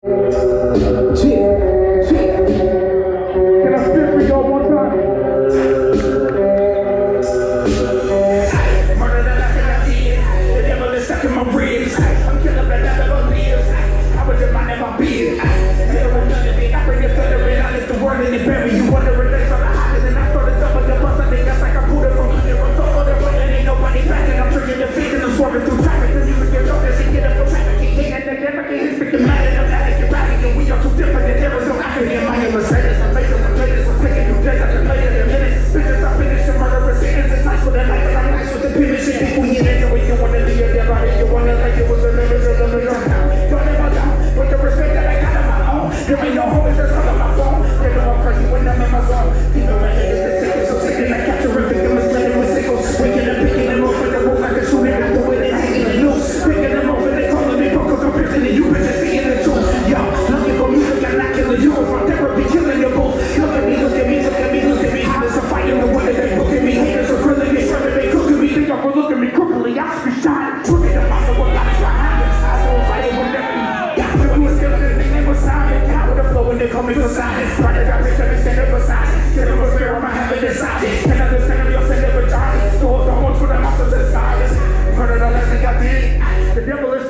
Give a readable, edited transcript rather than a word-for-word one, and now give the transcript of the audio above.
Can I spit for y'all one time? Murder that I did. The devil is stuck in my ribs. I'm killing the devil lives. I was your mind in my beard. I bring the thunder in. I lift the word in the bury. You wonder if they started hiding and I started jumping the bus. I think that's like I put it from under. I'm so other way and ain't nobody backing. I'm tricking the feet and I'm swerving through traffic. The music gets up and she get up for traffic. He can't get the he's freaking mad and I'm mad at your rapping. And we are too different. There is no acronym. I am Mercedes. I'm making some latest. I'm taking new days. I can lay it in minutes. Bitches, I finish the murderous sentence. It's nice with the life, but I'm nice with the pivot shit. Before you get into it, you wanna be a dead body. You wanna like it was a limit of the million down. Don't ever down. With the respect that I got on my own. There ain't no homies that's on my phone. They know I'm crazy when I'm in my zone. People my head is the sickest. So sick and I capture a victim and spreading with sickles. Waking up, picking them off in the roof like a shooting. I do it and hanging the noose. Picking them off and they calling me broke cause I'm pissing and you bitches seeing the truth. Yo, looking for music, I'm not killing you. If I'm therapy, killing you both. Look at me, look at me, look at me, look at me. Hottest are fighting the one that they look at me. Haters are grilling me, serving me, cooking me. Think I'm gonna look at me crookily. I should be shot. Tripping the mouth of what lies behind me. I don't fight it with every. Got to do a skill, this name was silent. Out with the flow and they call me beside it. Started out rich, understand it beside it. Get it was fair, I'm having decided. Can understand if you're sending vagina. Store the horns for the monsters inside it. Murder the lesson I did. The devil is